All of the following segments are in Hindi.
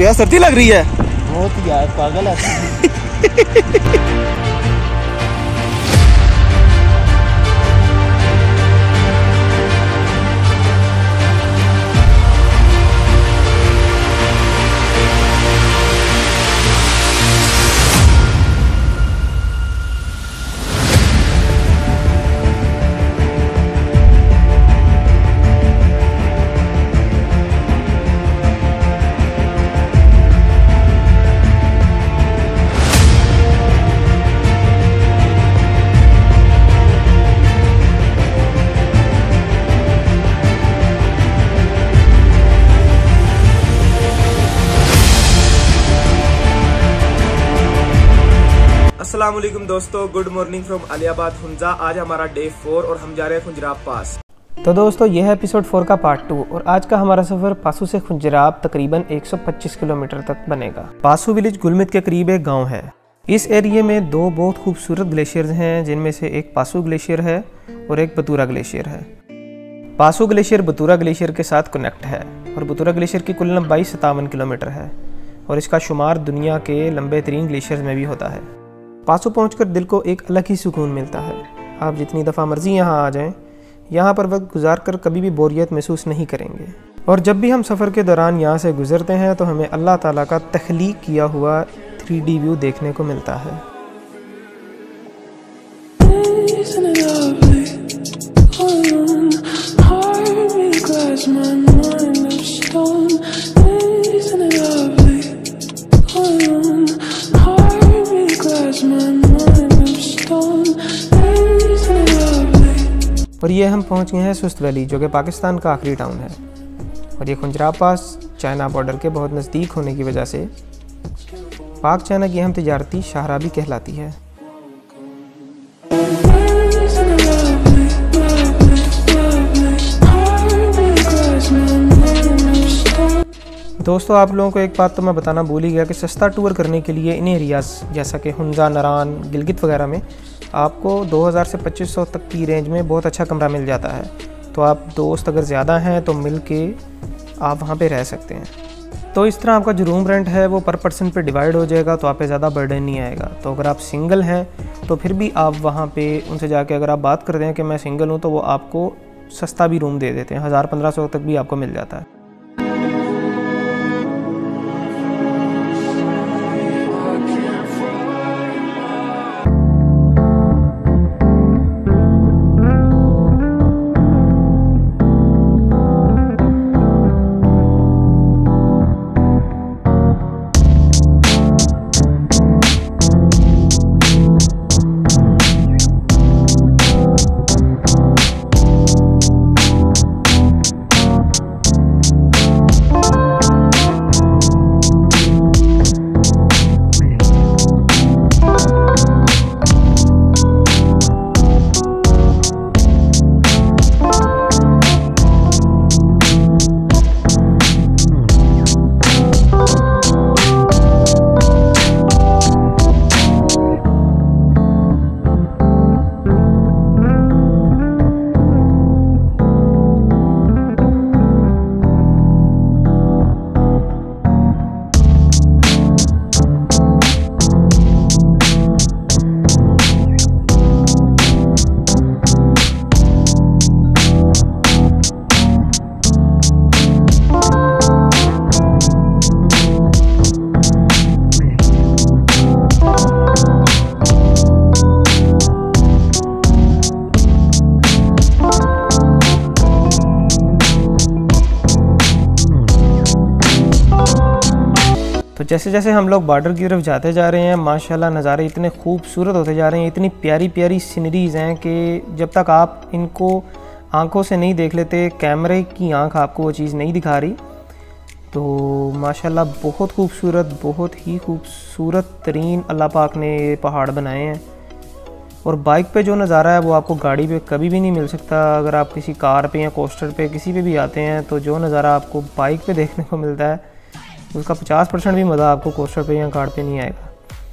गया, सर्दी लग रही है बहुत यार, पागल है। अस्सलाम वालेकुम दोस्तों, good morning from Aliabad Hunza. आज हमारा डे 4 और हम जा रहे हैं खुंजराब पास। तो दोस्तों यह है एपिसोड 4 का पार्ट 2 और आज का हमारा सफ़र पासू से खुंजराब तकरीबन 125 किलोमीटर तक बनेगा। पासू विलेज गुलमित के करीब एक गांव है। इस एरिए में दो बहुत खूबसूरत ग्लेशियर्स हैं, जिनमें से एक पासू ग्लेशियर है और एक बतूरा ग्लेशियर है। पासू ग्लेशियर बतूरा ग्लेशियर के साथ कनेक्ट है और बतूरा ग्लेशियर की कुल लंबाई 57 किलोमीटर है और इसका शुमार दुनिया के लंबे तरीन ग्लेशियर्स में भी होता है। पासू पहुंचकर दिल को एक अलग ही सुकून मिलता है। आप जितनी दफ़ा मर्जी यहाँ आ जाएं, यहाँ पर वक्त गुजार कर कभी भी बोरियत महसूस नहीं करेंगे। और जब भी हम सफ़र के दौरान यहाँ से गुजरते हैं तो हमें अल्लाह ताला का तख्लीक किया हुआ 3D व्यू देखने को मिलता है। और ये हम पहुंच गए हैं सुस्त वैली, जो कि पाकिस्तान का आखिरी टाउन है। और ये खुंजराब पास चाइना बॉर्डर के बहुत नज़दीक होने की वजह से पाक चाइना की अहम तिजारती शाहराह भी कहलाती है। दोस्तों आप लोगों को एक बात तो मैं बताना भूल ही गया कि सस्ता टूर करने के लिए इन एरियाज़ जैसा कि हुंजा, नरान, गिलगित वगैरह में आपको 2000 से 2500 तक की रेंज में बहुत अच्छा कमरा मिल जाता है। तो आप दोस्त अगर ज़्यादा हैं तो मिल के आप वहाँ पे रह सकते हैं। तो इस तरह आपका जो रूम रेंट है वो पर पर्सन पे डिवाइड हो जाएगा, तो आप पे ज़्यादा बर्डन नहीं आएगा। तो अगर आप सिंगल हैं तो फिर भी आप वहाँ पे उनसे जाके अगर आप बात करते हैं कि मैं सिंगल हूँ, तो वो आपको सस्ता भी रूम दे देते हैं, 1000-1500 तक भी आपको मिल जाता है। तो जैसे जैसे हम लोग बॉर्डर की तरफ जाते जा रहे हैं, माशाल्लाह नज़ारे इतने खूबसूरत होते जा रहे हैं, इतनी प्यारी प्यारी सीनरीज़ हैं कि जब तक आप इनको आंखों से नहीं देख लेते, कैमरे की आंख आपको वो चीज़ नहीं दिखा रही। तो माशाल्लाह बहुत खूबसूरत, बहुत ही खूबसूरत तरीन अल्लाह पाक ने ये पहाड़ बनाए हैं। और बाइक पे जो नज़ारा है वो आपको गाड़ी पे कभी भी नहीं मिल सकता। अगर आप किसी कार पे या कोस्टर पे किसी पे भी आते हैं तो जो नज़ारा आपको बाइक पे देखने को मिलता है उसका 50% भी मज़ा आपको कोस्टर पे या कार पे नहीं आएगा।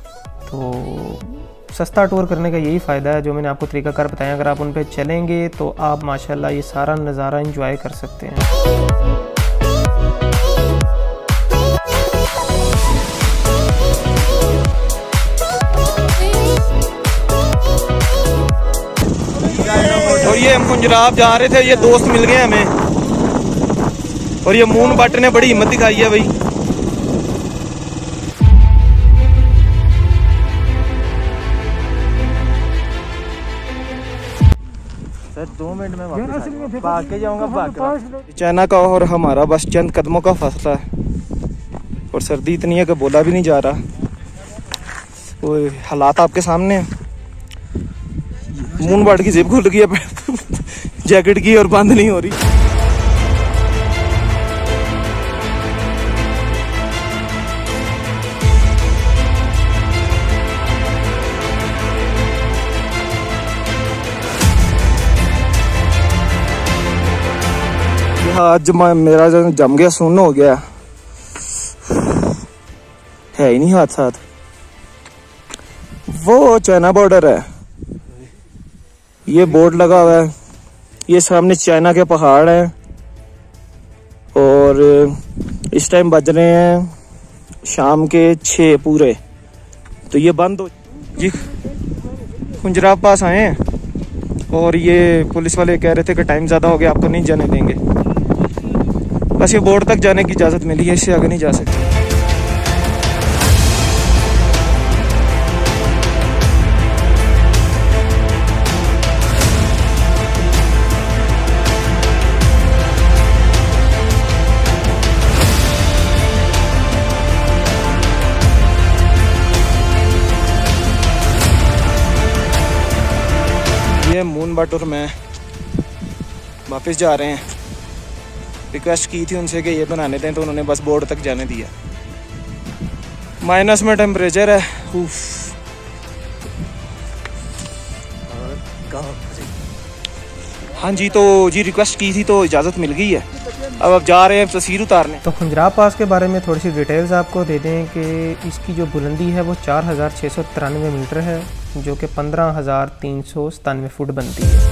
तो सस्ता टूर करने का यही फ़ायदा है जो मैंने आपको तरीक़ाकार बताया। अगर आप उन पे चलेंगे तो आप माशाल्लाह ये सारा नज़ारा एंजॉय कर सकते हैं। ये हम खुंजराब जा रहे थे, ये दोस्त मिल गए हमें और ये मून बट ने बड़ी हिम्मत दिखाई है भाई। सर 2 मिनट में वापस भाग के जाऊंगा। चाइना का और हमारा बस चंद कदमों का फासला है और सर्दी इतनी है कि बोला भी नहीं जा रहा। वो हालात आपके सामने हैं। मून बट की जेब खुल गई है जैकेट की और बंद नहीं हो रही। आज मेरा जम गया, सुन्न हो गया है ही नहीं हाथ साथ। वो चाइना बॉर्डर है, ये बोर्ड लगा हुआ है, ये सामने चाइना के पहाड़ हैं और इस टाइम बज रहे हैं शाम के 6 पूरे। तो ये बंद हो जी। खुंजराब पास आए हैं और ये पुलिस वाले कह रहे थे कि टाइम ज़्यादा हो गया, आपको नहीं जाने देंगे। बस ये बोर्ड तक जाने की इजाज़त मिली है, इससे आगे नहीं जा सकते। ये मून बट और मैं वापस जा रहे हैं। रिक्वेस्ट की थी उनसे कि ये बनाने दें तो उन्होंने बस बोर्ड तक जाने दिया। माइनस में टेम्परेचर है। हाँ जी, तो जी रिक्वेस्ट की थी तो इजाज़त मिल गई है। अब जा रहे हैं तस्वीर उतारने। तो खुंजराब पास के बारे में थोड़ी सी डिटेल्स आपको दे दें कि इसकी जो बुलंदी है वो 4693 मीटर है, जो कि 15397 फुट बनती है।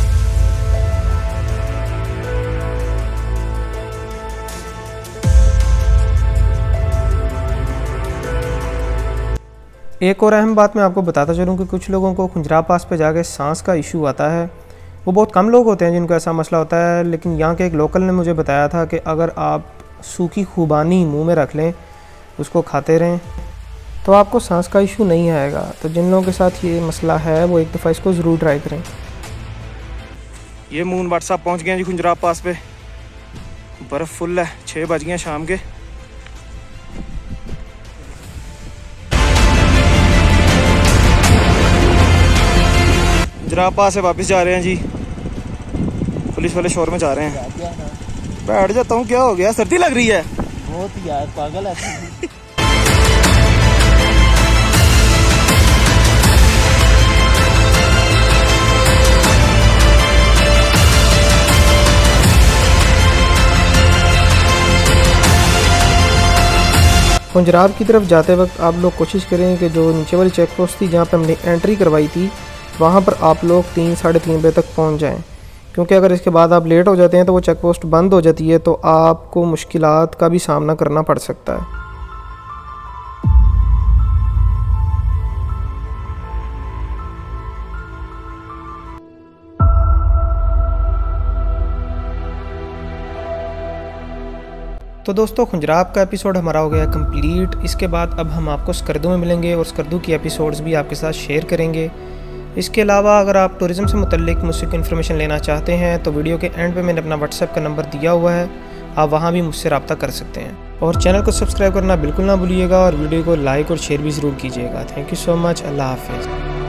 एक और अहम बात मैं आपको बताता चलूँ कि कुछ लोगों को खुंजराब पास पे जाके सांस का इशू आता है। वो बहुत कम लोग होते हैं जिनको ऐसा मसला होता है, लेकिन यहाँ के एक लोकल ने मुझे बताया था कि अगर आप सूखी खुबानी मुंह में रख लें, उसको खाते रहें, तो आपको सांस का इशू नहीं आएगा। तो जिन लोगों के साथ ये मसला है वो एक दफ़ा इसको ज़रूर ट्राई करें। ये मून बट साहब पहुँच गए जी खुंजराब पास पे। बर्फ़ फुल है, 6 बज गए शाम के। खुंजराब पास से वापस जा रहे हैं जी। पुलिस वाले शोर में जा रहे हैं। बैठ जाता हूँ, क्या हो गया, सर्दी लग रही है बहुत यार, पागल है। खुंजराब की तरफ जाते वक्त आप लोग कोशिश करें कि जो नीचे वाली चेक पोस्ट थी जहाँ पे हमने एंट्री करवाई थी, वहाँ पर आप लोग 3 साढ़े 3 बजे तक पहुँच जाएं, क्योंकि अगर इसके बाद आप लेट हो जाते हैं तो वो चेक पोस्ट बंद हो जाती है, तो आपको मुश्किलात का भी सामना करना पड़ सकता है। तो दोस्तों, खुंजराब का एपिसोड हमारा हो गया कंप्लीट। इसके बाद अब हम आपको स्कर्दू में मिलेंगे और स्कर्दू की एपिसोड्स भी आपके साथ शेयर करेंगे। इसके अलावा अगर आप टूरिज़्म से मुतल्लिक मुझसे इन्फॉर्मेशन लेना चाहते हैं तो वीडियो के एंड पे मैंने अपना व्हाट्सएप का नंबर दिया हुआ है, आप वहाँ भी मुझसे रब्ता कर सकते हैं। और चैनल को सब्सक्राइब करना बिल्कुल ना भूलिएगा और वीडियो को लाइक और शेयर भी ज़रूर कीजिएगा। Thank you so much. अल्लाह हाफिज़।